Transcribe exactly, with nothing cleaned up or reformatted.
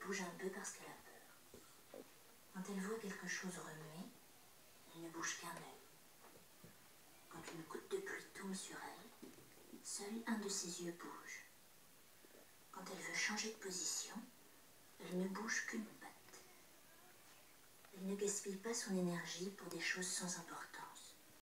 bouge un peu parce qu'elle a peur. Quand elle voit quelque chose remuer, elle ne bouge qu'un œil. Quand une goutte de pluie tombe sur elle, seul un de ses yeux bouge. Quand elle veut changer de position, elle ne bouge qu'une patte. Elle ne gaspille pas son énergie pour des choses sans importance.